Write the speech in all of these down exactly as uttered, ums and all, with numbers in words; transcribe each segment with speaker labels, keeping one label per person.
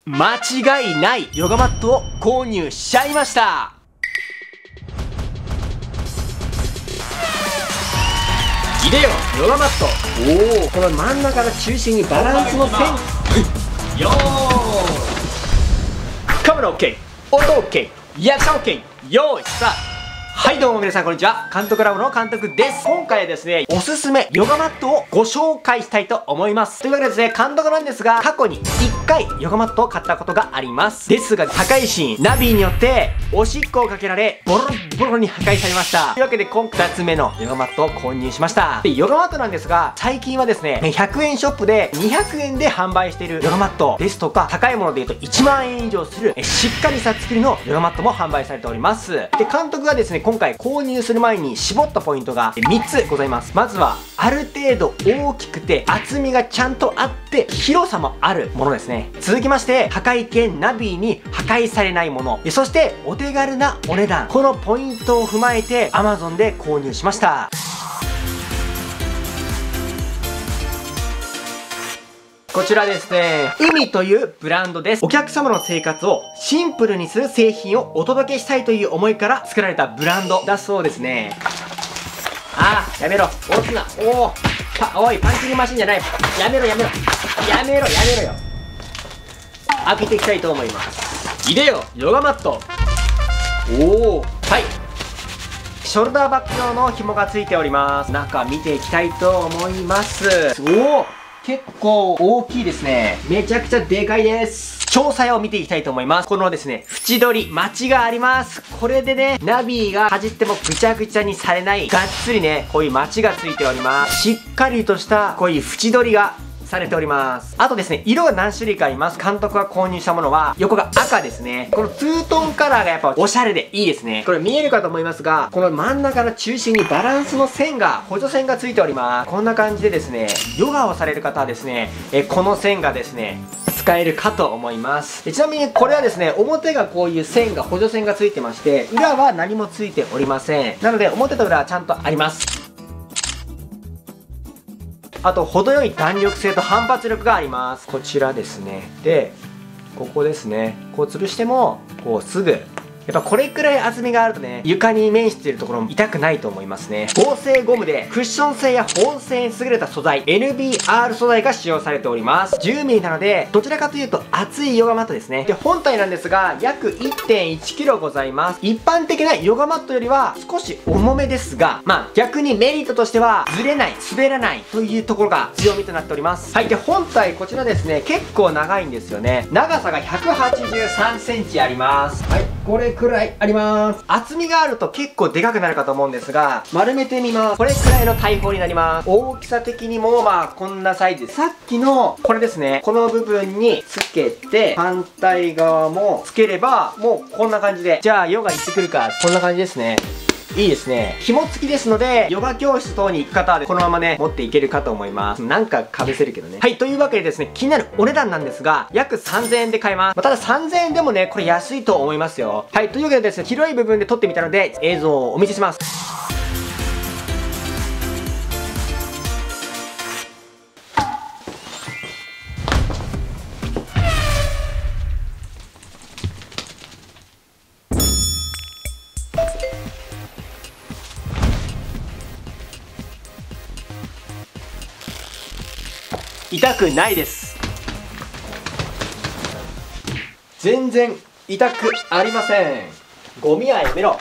Speaker 1: 間違いないヨガマットを購入しちゃいました。いでよヨガマット。おお、この真ん中の中心にバランスの線。よーカメラ OK、 音 OK、 役者 OK、 よーいスタート。はい、どうも皆さんこんにちは。監督ラボの監督です。今回はですね、おすすめヨガマットをご紹介したいと思います。というわけでですね、監督なんですが、過去にいっかいヨガマットを買ったことがあります。ですが、破壊神、ナビによって、おしっこをかけられ、ボロボロに破壊されました。というわけで、今回ふたつめのヨガマットを購入しました。で、ヨガマットなんですが、最近はですね、ひゃくえんショップでにひゃくえんで販売しているヨガマットですとか、高いもので言うといちまんえん以上する、しっかりした作りのヨガマットも販売されております。で、監督がですね、今回購入する前に絞ったポイントがみっつございます。まずは、ある程度大きくて厚みがちゃんとあって広さもあるものですね。続きまして、破壊剣ナビに破壊されないもの。そして、お手軽なお値段。このポイントを踏まえて Amazon で購入しました。こちらですね、海というブランドです。お客様の生活をシンプルにする製品をお届けしたいという思いから作られたブランドだそうですね。あー、やめろ。押すな。おー。パ、おい、パンチングマシンじゃない。やめろやめろ。やめろやめろよ。開けていきたいと思います。いでよ、ヨガマット。おー。はい。ショルダーバッグ用の紐がついております。中見ていきたいと思います。おー。結構大きいですね。めちゃくちゃでかいです。詳細を見ていきたいと思います。このですね、縁取り、マチがあります。これでね、ナビがかじってもぐちゃぐちゃにされない、がっつりね、こういうマチがついております。しっかりとした、こういう縁取りが、されております。あとですね、色が何種類かあります。監督が購入したものは、横が赤ですね。このツートンカラーがやっぱおしゃれでいいですね。これ見えるかと思いますが、この真ん中の中心にバランスの線が、補助線がついております。こんな感じでですね、ヨガをされる方はですね、えこの線がですね、使えるかと思います。ちなみにこれはですね、表がこういう線が、補助線がついてまして、裏は何もついておりません。なので、表と裏はちゃんとあります。あと、程よい弾力性と反発力があります。こちらですね。で、ここですね。こう潰しても、こうすぐ、やっぱこれくらい厚みがあるとね、床に面しているところも痛くないと思いますね。合成ゴムでクッション性や保温性に優れた素材、エヌビーアール 素材が使用されております。じゅうミリなので、どちらかというと厚いヨガマットですね。で、本体なんですが、約 いってんいちキロございます。一般的なヨガマットよりは少し重めですが、まあ逆にメリットとしては、ずれない、滑らないというところが強みとなっております。はい。で、本体こちらですね、結構長いんですよね。長さがひゃくはちじゅうさんセンチあります。はい。これくらいあります。厚みがあると結構でかくなるかと思うんですが、丸めてみます。これくらいの大砲になります。大きさ的にもまあこんなサイズです。さっきのこれですね、この部分につけて、反対側もつければ、もうこんな感じで。じゃあヨガ行ってくるか。こんな感じですね。いいですね。紐付きですので、ヨガ教室等に行く方はこのままね、持っていけるかと思います。なんか被せるけどね。はい、というわけでですね、気になるお値段なんですが、約さんぜんえんで買えます。まあ、たださんぜんえんでもね、これ安いと思いますよ。はい、というわけでですね、広い部分で撮ってみたので、映像をお見せします。痛くないです。全然痛くありません。ゴミはやめろ。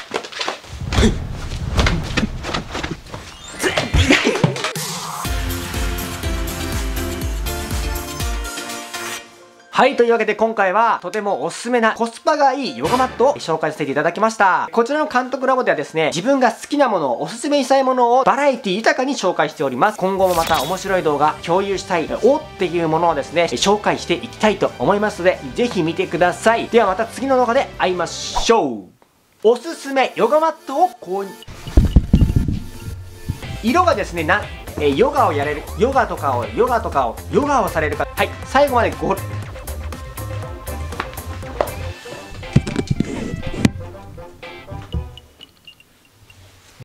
Speaker 1: はい、というわけで今回はとてもおすすめなコスパがいいヨガマットを紹介させていただきました。こちらの監督ラボではですね、自分が好きなものをおすすめしたいものをバラエティ豊かに紹介しております。今後もまた面白い動画、共有したい、おっていうものをですね、紹介していきたいと思いますので、ぜひ見てください。ではまた次の動画で会いましょう。おすすめヨガマットを購入。色がですね、な、えヨガをやれる、ヨガとかを、ヨガとかを、ヨガをされる方、はい、最後までご